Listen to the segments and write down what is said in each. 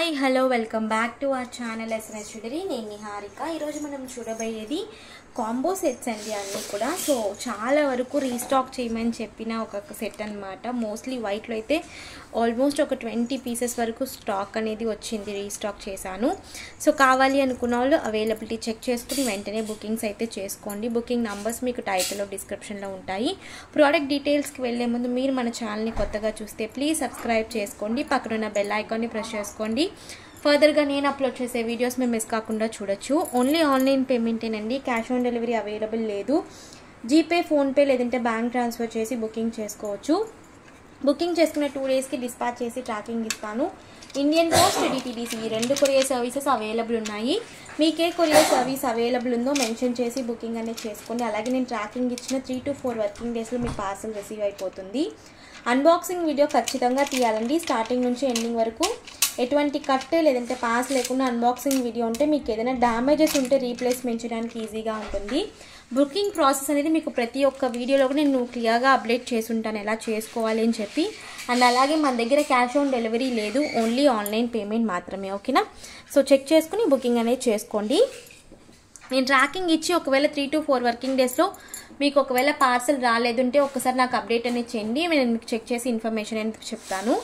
Hi hello welcome back to our channel SNS jewellery. నేను నిహారిక. ఈరోజు మనం చూడబోయేది కాంబో సెట్స్ అండి. అన్నీ కూడా సో చాలా వరకు రీస్టాక్ చేయమని చెప్పిన ఒక సెట్ అనమాట. మోస్ట్లీ వైట్లో అయితే ఆల్మోస్ట్ ఒక 20 పీసెస్ వరకు స్టాక్ అనేది వచ్చింది, రీస్టాక్ చేశాను. సో కావాలి అనుకున్న వాళ్ళు అవైలబిలిటీ చెక్ చేసుకుని వెంటనే బుకింగ్స్ అయితే చేసుకోండి. బుకింగ్ నంబర్స్ మీకు టైటిల్లో డిస్క్రిప్షన్లో ఉంటాయి. ప్రోడక్ట్ డీటెయిల్స్కి వెళ్ళే ముందు మీరు మన ఛానల్ని కొత్తగా చూస్తే ప్లీజ్ సబ్స్క్రైబ్ చేసుకోండి, పక్కనున్న బెల్ ఐకాన్ని ప్రెస్ చేసుకోండి. ఫర్దర్గా నేను అప్లోడ్ చేసే వీడియోస్ మేము మిస్ కాకుండా చూడొచ్చు. ఓన్లీ ఆన్లైన్ పేమెంటేనండి, క్యాష్ ఆన్ డెలివరీ అవైలబుల్ లేదు. జీపే, ఫోన్పే లేదంటే బ్యాంక్ ట్రాన్స్ఫర్ చేసి బుకింగ్ చేసుకోవచ్చు. బుకింగ్ చేసుకున్న 2 డేస్కి డిస్పాచ్ చేసి ట్రాకింగ్ ఇస్తాను. ఇండియన్ పోస్ట్, డిటిడిసి ఈ 2 కొరియర్ సర్వీసెస్ అవైలబుల్ ఉన్నాయి. మీకే కొరియర్ సర్వీస్ అవైలబుల్ ఉందో మెన్షన్ చేసి బుకింగ్ అనేది చేసుకోండి. అలాగే నేను ట్రాకింగ్ ఇచ్చిన 3 to 4 వర్కింగ్ డేస్లో మీ పార్సల్ రిసీవ్ అయిపోతుంది. అన్బాక్సింగ్ వీడియో ఖచ్చితంగా తీయాలండి, స్టార్టింగ్ నుంచి ఎండింగ్ వరకు. ఎటువంటి కట్ లేదంటే పాస్ లేకుండా అన్బాక్సింగ్ వీడియో ఉంటే మీకు ఏదైనా డ్యామేజెస్ ఉంటే రీప్లేస్మెంట్ చేయడానికి ఈజీగా ఉంటుంది. బుకింగ్ ప్రాసెస్ అనేది మీకు ప్రతి ఒక్క వీడియోలో కూడా నేను క్లియర్గా అప్డేట్ చేసి ఉంటాను ఎలా చేసుకోవాలి అని చెప్పి. అండ్ అలాగే మన దగ్గర క్యాష్ ఆన్ డెలివరీ లేదు, ఓన్లీ ఆన్లైన్ పేమెంట్ మాత్రమే. ఓకేనా? సో చెక్ చేసుకుని బుకింగ్ అనేది చేసుకోండి. నేను ట్రాకింగ్ ఇచ్చి ఒకవేళ 3 to 4 వర్కింగ్ డేస్లో మీకు ఒకవేళ పార్సల్ రాలేదుంటే ఒకసారి నాకు అప్డేట్ అనేది చేయండి, నేను మీకు చెక్ చేసి ఇన్ఫర్మేషన్ అనేది చెప్తాను.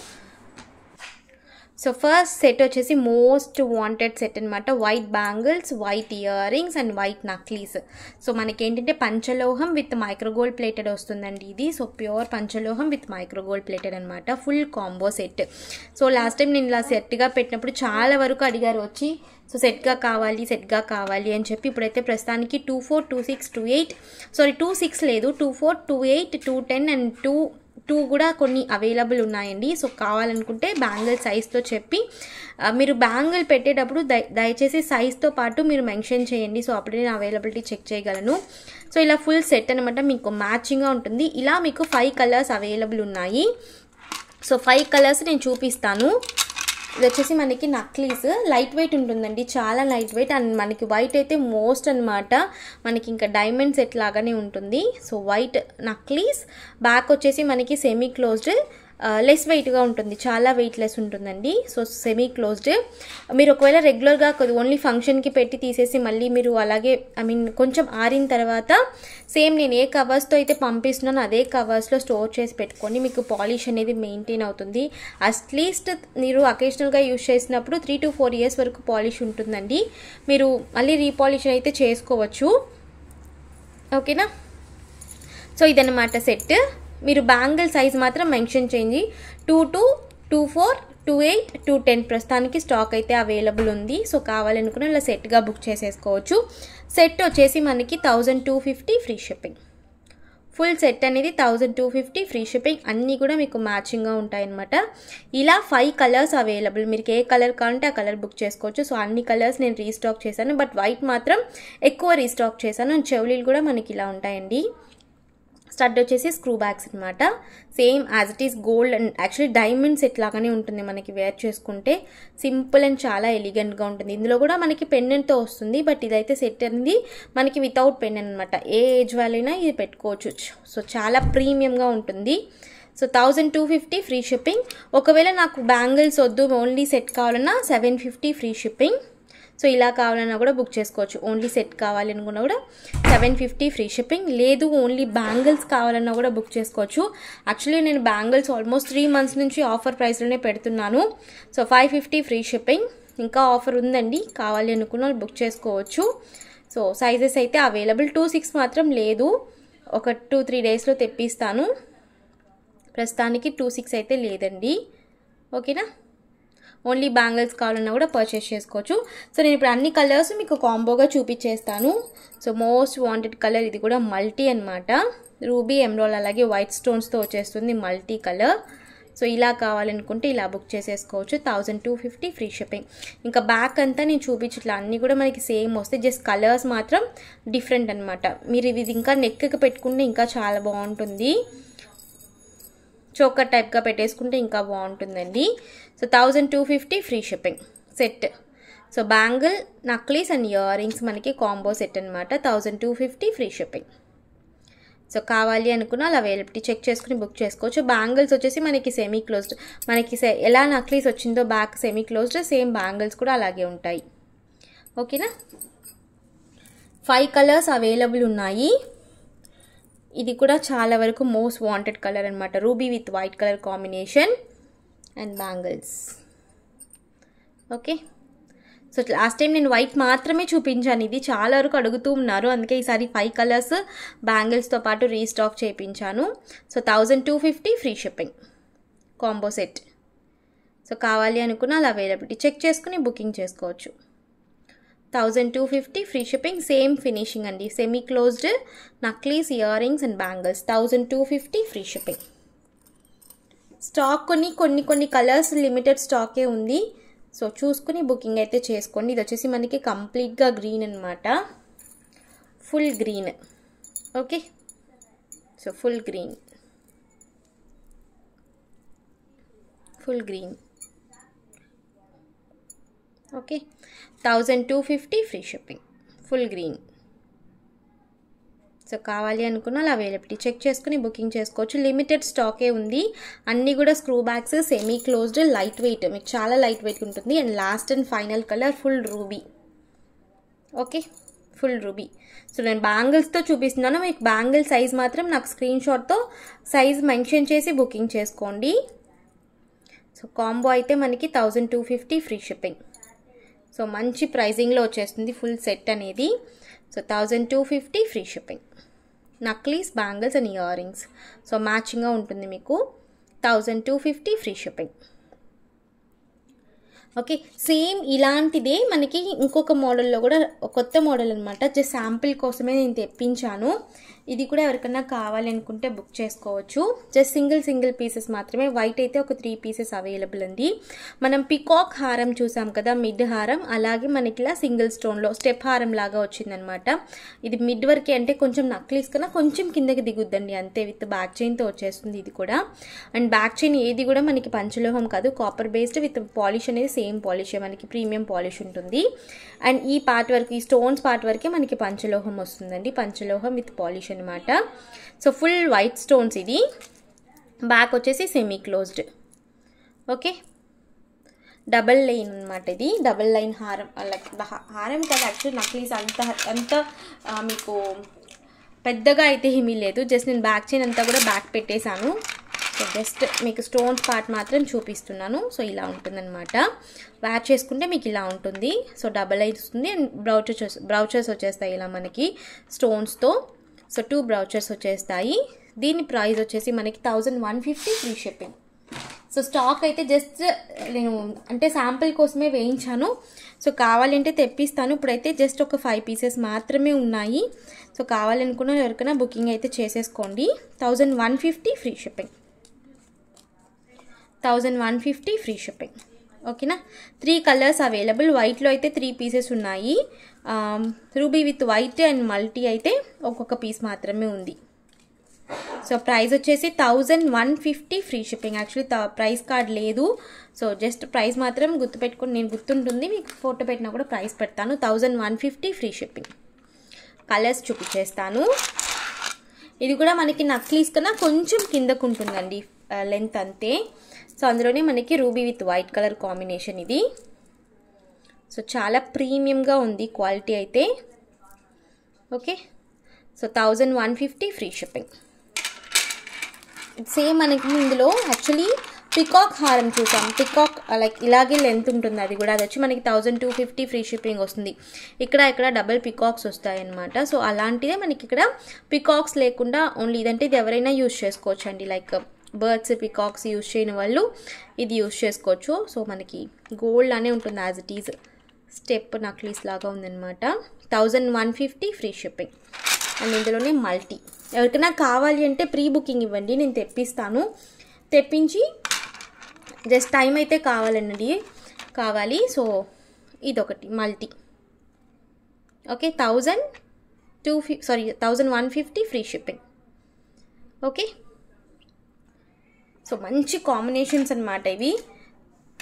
సో ఫస్ట్ సెట్ వచ్చేసి మోస్ట్ వాంటెడ్ సెట్ అనమాట. White bangles, white ear rings and white necklace. So మనకి ఏంటంటే పంచలోహం విత్ మైక్రోగోల్డ్ ప్లేటెడ్ వస్తుందండి ఇది. సో ప్యూర్ పంచలోహం విత్ మైక్రోగోల్డ్ ప్లేటెడ్ అనమాట, full combo set. So last time నేను ఇలా సెట్గా పెట్టినప్పుడు చాలా వరకు అడిగారు వచ్చి, సో సెట్గా కావాలి అని చెప్పి. ఇప్పుడైతే ప్రస్తుతానికి 24, 26, 28 26 లేదు, 24, 28, 210 అండ్ 2 కూడా కొన్ని అవైలబుల్ ఉన్నాయండి. సో కావాలనుకుంటే బ్యాంగిల్ సైజ్తో చెప్పి మీరు బ్యాంగిల్ పెట్టేటప్పుడు దయచేసి సైజ్తో పాటు మీరు మెన్షన్ చేయండి. సో అప్పుడే నేను అవైలబిలిటీ చెక్ చేయగలను. సో ఇలా ఫుల్ సెట్ అనమాట, మీకు మ్యాచింగ్గా ఉంటుంది. ఇలా మీకు 5 కలర్స్ అవైలబుల్ ఉన్నాయి. సో 5 కలర్స్ నేను చూపిస్తాను. ఇది వచ్చేసి మనకి నక్లీస్, లైట్ వెయిట్ ఉంటుందండి, చాలా లైట్ వెయిట్. అండ్ మనకి వైట్ అయితే మోస్ట్ అనమాట, మనకి ఇంకా డైమండ్ సెట్ లాగానే ఉంటుంది. సో వైట్ నక్లీస్, బ్యాక్ వచ్చేసి మనకి సెమీ క్లోజ్డ్, లెస్ వెయిట్గా ఉంటుంది, చాలా వెయిట్ లెస్ ఉంటుందండి. So semi closed. మీరు ఒకవేళ రెగ్యులర్గా ఓన్లీ ఫంక్షన్కి పెట్టి తీసేసి మళ్ళీ మీరు అలాగే కొంచెం ఆరిన తర్వాత సేమ్ నేను ఏ కవర్స్తో అయితే పంపిస్తున్నానో అదే కవర్స్లో స్టోర్ చేసి పెట్టుకోండి, మీకు పాలిష్ అనేది మెయింటైన్ అవుతుంది. అట్లీస్ట్ మీరు అకేషనల్గా యూజ్ చేసినప్పుడు 3 to 4 years వరకు పాలిష్ ఉంటుందండి. మీరు మళ్ళీ రీపాలిష్ అయితే చేసుకోవచ్చు. ఓకేనా? సో ఇదన్నమాట సెట్. మీరు బ్యాంగిల్ సైజ్ మాత్రం మెన్షన్ చేయండి. 22, 24, 28, 210 ప్రస్తుతానికి స్టాక్ అయితే అవైలబుల్ ఉంది. సో కావాలనుకున్న ఇలా సెట్గా బుక్ చేసేసుకోవచ్చు. సెట్ వచ్చేసి మనకి 1250 ఫ్రీ షిప్పింగ్. ఫుల్ సెట్ అనేది 1250 ఫ్రీ షిప్పింగ్. అన్నీ కూడా మీకు మ్యాచింగ్గా ఉంటాయన్నమాట. ఇలా 5 కలర్స్ అవైలబుల్, మీరు ఏ కలర్ కావాలంటే ఆ కలర్ బుక్ చేసుకోవచ్చు. సో అన్ని కలర్స్ నేను రీస్టాక్ చేశాను, బట్ వైట్ మాత్రం ఎక్కువ రీస్టాక్ చేశాను. చెవులీలు కూడా మనకి ఇలా ఉంటాయండి. స్టడ్ వచ్చేసి స్క్రూ బ్యాగ్స్ అనమాట, same as it is gold and actually diamond set లాగానే ఉంటుంది. మనకి వేర్ చేసుకుంటే సింపుల్ అండ్ చాలా ఎలిగెంట్గా ఉంటుంది. ఇందులో కూడా మనకి పెండెంట్తో వస్తుంది, బట్ ఇదైతే సెట్ అనేది మనకి వితౌట్ పెండెంట్ అనమాట. ఏ ఏజ్ వాళ్ళైనా ఇది పెట్టుకోవచ్చు. సో చాలా ప్రీమియంగా ఉంటుంది. So 1250 free shipping. ఒకవేళ నాకు బ్యాంగిల్స్ వద్దు, ఓన్లీ సెట్ కావాలన్నా 750 ఫ్రీ షిప్పింగ్. సో ఇలా కావాలన్నా కూడా బుక్ చేసుకోవచ్చు. ఓన్లీ సెట్ కావాలి అనుకున్నా కూడా 750 ఫ్రీ షిప్పింగ్. లేదు ఓన్లీ బ్యాంగిల్స్ కావాలన్నా కూడా బుక్ చేసుకోవచ్చు. యాక్చువల్లీ నేను బ్యాంగిల్స్ ఆల్మోస్ట్ 3 months నుంచి ఆఫర్ ప్రైస్లోనే పెడుతున్నాను. So 550 free shipping. ఇంకా ఆఫర్ ఉందండి, కావాలి అనుకున్న వాళ్ళు బుక్ చేసుకోవచ్చు. సో సైజెస్ అయితే అవైలబుల్. 26 మాత్రం లేదు, ఒక 2-3 డేస్లో తెప్పిస్తాను. ప్రస్తుతానికి 26 అయితే లేదండి. ఓకేనా? ఓన్లీ బ్యాంగిల్స్ కావాలన్నా కూడా పర్చేస్ చేసుకోవచ్చు. సో నేను ఇప్పుడు అన్ని కలర్స్ మీకు కాంబోగా చూపించేస్తాను. సో మోస్ట్ వాంటెడ్ కలర్ ఇది కూడా మల్టీ అనమాట, రూబీ, ఎమరాల్డ్ అలాగే వైట్ స్టోన్స్తో వచ్చేస్తుంది మల్టీ కలర్. సో ఇలా కావాలనుకుంటే ఇలా బుక్ చేసేసుకోవచ్చు. 1250 ఫ్రీ షిప్పింగ్. ఇంకా బ్యాక్ అంతా నేను చూపించట్లా, అన్నీ కూడా మనకి సేమ్ వస్తాయి, జస్ట్ కలర్స్ మాత్రం డిఫరెంట్ అనమాట. మీరు ఇది ఇంకా నెక్కి పెట్టుకుంటే ఇంకా చాలా బాగుంటుంది, చోకర్ టైప్గా పెట్టేసుకుంటే ఇంకా బాగుంటుందండి. So 1250 free shipping set. So bangle, necklace and ear rings మనకి కాంబో సెట్ అనమాట. 1250 ఫ్రీ షిప్పింగ్. సో కావాలి అనుకున్న అలా అవైలబిలిటీ చెక్ చేసుకుని బుక్ చేసుకోవచ్చు. బ్యాంగిల్స్ వచ్చేసి మనకి సెమీ క్లోజ్డ్, మనకి ఎలా నక్లీస్ వచ్చిందో back semi closed, same bangles కూడా అలాగే ఉంటాయి. ఓకేనా. 5 కలర్స్ అవైలబుల్ ఉన్నాయి. ఇది కూడా చాలా వరకు మోస్ట్ వాంటెడ్ కలర్ అనమాట, ruby with white colour combination and bangles. Okay. So last time నేను వైట్ మాత్రమే చూపించాను, ఇది చాలా వరకు అడుగుతూ ఉన్నారు, అందుకే ఈసారి 5 కలర్స్ బ్యాంగిల్స్తో పాటు రీస్టాక్ చేయించాను. So 1250 free shipping combo set. So కావాలి అనుకున్న అలా అవైలబిలిటీ చెక్ చేసుకుని బుకింగ్ చేసుకోవచ్చు. 1250 ఫ్రీ షిప్పింగ్, సేమ్ ఫినిషింగ్ అండి, semi closed necklace, ear rings and bangles. 1250 free shipping. Stock కొన్ని కలర్స్ లిమిటెడ్ స్టాకే ఉంది, సో చూసుకుని బుకింగ్ అయితే చేసుకోండి. ఇది వచ్చేసి మనకి కంప్లీట్గా గ్రీన్ అనమాట, full green. Okay. So full green okay. 1250 free shipping, full green. So కావాలి అనుకున్న అలా అవైలబిలిటీ చెక్ చేసుకుని బుకింగ్ చేసుకోవచ్చు. లిమిటెడ్ స్టాకే ఉంది, అన్నీ కూడా screw backs, semi closed, light weight, మీకు చాలా లైట్ వెయిట్ ఉంటుంది. And last and final colour full ruby. Okay, full ruby. So నేను బ్యాంగిల్స్తో చూపిస్తున్నాను, మీకు బ్యాంగిల్ సైజ్ మాత్రం నాకు స్క్రీన్ షాట్తో సైజ్ మెన్షన్ చేసి బుకింగ్ చేసుకోండి. సో కాంబో అయితే మనకి 1250 ఫ్రీ షిప్పింగ్. సో మంచి ప్రైజింగ్లో వచ్చేస్తుంది ఫుల్ సెట్ అనేది. So 1250 free shipping, necklace, bangles and ear rings. So మ్యాచింగ్గా ఉంటుంది మీకు. 1250 ఫ్రీ షిప్పింగ్. ఓకే. సేమ్ ఇలాంటిదే మనకి ఇంకొక మోడల్లో కూడా, కొత్త మోడల్ అనమాట, జస్ట్ శాంపిల్ కోసమే నేను తెప్పించాను. ఇది కూడా ఎవరికైనా కావాలనుకుంటే బుక్ చేసుకోవచ్చు. జస్ట్ సింగిల్ పీసెస్ మాత్రమే. వైట్ అయితే ఒక 3 పీసెస్ అవైలబుల్ ఉంది. మనం పికాక్ హారం చూసాం కదా, మిడ్ హారం, అలాగే మనకి ఇలా సింగిల్ స్టోన్లో స్టెప్ హారం లాగా వచ్చిందనమాట. ఇది మిడ్ వరకే, అంటే కొంచెం నక్లీస్ కన్నా కొంచెం కిందకి దిగుద్దండి అంతే, విత్ బ్యాక్ చైన్తో వచ్చేస్తుంది ఇది కూడా. అండ్ బ్యాక్ చైన్ ఏది కూడా మనకి పంచలోహం కాదు, కాపర్ బేస్డ్ విత్ పాలిష్ అనేది సేమ్ పాలిష్, మనకి ప్రీమియం పాలిష్ ఉంటుంది. అండ్ ఈ పార్ట్ వరకు, ఈ స్టోన్స్ పార్ట్ వరకే మనకి పంచలోహం వస్తుందండి, పంచలోహం విత్ పాలిష్ అనమాట. So full white stones. ఇది బ్యాక్ వచ్చేసి semi closed. Okay. Double line అనమాట, ఇది డబల్ లైన్ హారం. లైక్ హారం కాదు యాక్చువల్లీ, నక్లీస్ అంత మీకు పెద్దగా అయితే ఏమీ లేదు. జస్ట్ నేను బ్యాక్ చైన్ అంతా కూడా బ్యాక్ పెట్టేశాను. సో జస్ట్ మీకు స్టోన్స్ పార్ట్ మాత్రం చూపిస్తున్నాను. సో ఇలా ఉంటుందన్నమాట, వేర్ చేసుకుంటే మీకు ఇలా ఉంటుంది. సో డబల్ లైన్ వస్తుంది అండ్ బ్రౌచర్స్ వచ్చేస్తాయి ఇలా మనకి స్టోన్స్తో. సో 2 బ్రౌచర్స్ వచ్చేస్తాయి. దీని ప్రైస్ వచ్చేసి మనకి 1150 ఫ్రీ షిప్పింగ్. సో స్టాక్ అయితే జస్ట్ నేను అంటే శాంపిల్ కోసమే వేయించాను. సో కావాలంటే తెప్పిస్తాను. ఇప్పుడైతే జస్ట్ ఒక 5 పీసెస్ మాత్రమే ఉన్నాయి. సో కావాలనుకున్న ఎవరికైనా బుకింగ్ అయితే చేసేసుకోండి. 1150 ఫ్రీ షిప్పింగ్, 1150 ఫ్రీ షిప్పింగ్. ఓకేనా. 3 కలర్స్ అవైలబుల్. వైట్లో అయితే 3 పీసెస్ ఉన్నాయి. Ruby with white and multi అయితే ఒక్కొక్క పీస్ మాత్రమే ఉంది. సో ప్రైస్ వచ్చేసి 1150 free shipping. Actually price card లేదు, సో జస్ట్ ప్రైస్ మాత్రం గుర్తుపెట్టుకుని, నేను గుర్తుంటుంది, మీకు ఫోటో పెట్టినా కూడా ప్రైస్ పెడతాను. 1150 ఫ్రీ షిప్పింగ్. కలర్స్ చూపించేస్తాను. ఇది కూడా మనకి నక్లీస్ కన్నా కొంచెం కిందకు ఉంటుందండి లెంత్ అంతే. సో అందులోనే మనకి ruby with white colour combination ఇది. సో చాలా ప్రీమియంగా ఉంది క్వాలిటీ అయితే. Okay. So 1150 free shipping. Same మనకి ఇందులో యాక్చువల్లీ పికాక్ హారం చూసాం, పికాక్ లైక్ ఇలాగే లెంత్ ఉంటుంది, అది కూడా అది వచ్చి మనకి 1250 ఫ్రీ షిప్పింగ్ వస్తుంది. ఇక్కడ డబల్ పికాక్స్ వస్తాయి అన్నమాట. సో అలాంటిదే మనకి ఇక్కడ పికాక్స్ లేకుండా ఓన్లీ ఇదంటే ఇది ఎవరైనా యూజ్ చేసుకోవచ్చు అండి, లైక్ బర్డ్స్ పికాక్స్ యూజ్ చేయని వాళ్ళు ఇది యూజ్ చేసుకోవచ్చు. సో మనకి గోల్డ్ అనే ఉంటుంది, as it is step necklace లాగా ఉందన్నమాట. 1150 ఫ్రీ షిప్పింగ్. అండ్ ఇందులోనే మల్టీ. ఎవరికైనా కావాలి అంటే ప్రీ బుకింగ్ ఇవ్వండి, నేను తెప్పిస్తాను. తెప్పించి జస్ట్ టైం అయితే కావాలి. సో ఇదొకటి multi. Okay. 1150 free shipping. Okay. So మంచి కాంబినేషన్స్ అన్నమాట ఇవి.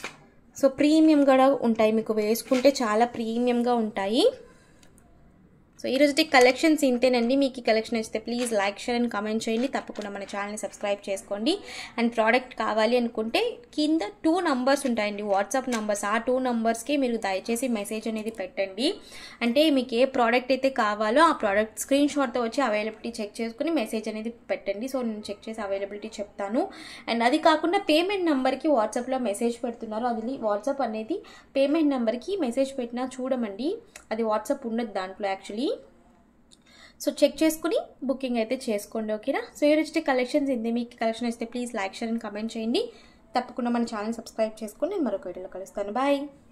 సో ప్రీమియం కూడా ఉంటాయి, మీకు వేసుకుంటే చాలా ప్రీమియంగా ఉంటాయి. సో ఈరోజు కలెక్షన్స్ ఇంతేనండి. మీకు ఈ కలెక్షన్ నచ్చితే please like share and comment చేయండి. తప్పకుండా మన ఛానల్ని సబ్స్క్రైబ్ చేసుకోండి. అండ్ ప్రోడక్ట్ కావాలి అనుకుంటే కింద 2 నంబర్స్ ఉంటాయండి, వాట్సాప్ నంబర్స్. ఆ 2 నంబర్స్కి మీరు దయచేసి మెసేజ్ అనేది పెట్టండి. అంటే మీకు ఏ ప్రోడక్ట్ అయితే కావాలో ఆ ప్రోడక్ట్ స్క్రీన్ షాట్తో వచ్చి అవైలబిలిటీ చెక్ చేసుకుని మెసేజ్ అనేది పెట్టండి. సో నేను చెక్ చేసి అవైలబిలిటీ చెప్తాను. అండ్ అది కాకుండా పేమెంట్ నెంబర్కి వాట్సాప్లో మెసేజ్ పెడుతున్నారు. అది వాట్సాప్ అనేది పేమెంట్ నెంబర్కి మెసేజ్ పెట్టినా చూడమండి, అది వాట్సాప్ ఉండదు దాంట్లో యాక్చువల్లీ. సో చెక్ చేసుకుని బుకింగ్ అయితే చేసుకోండి, ఓకేనా. సో ఈరోజు కలెక్షన్స్ ఇంతే. మీకు కలెక్షన్ వస్తే please like share and comment చేయండి. తప్పకుండా మన ఛానల్ సబ్స్క్రైబ్ చేసుకుని నేను మరొక వీడియోలో కలుస్తాను. బాయ్.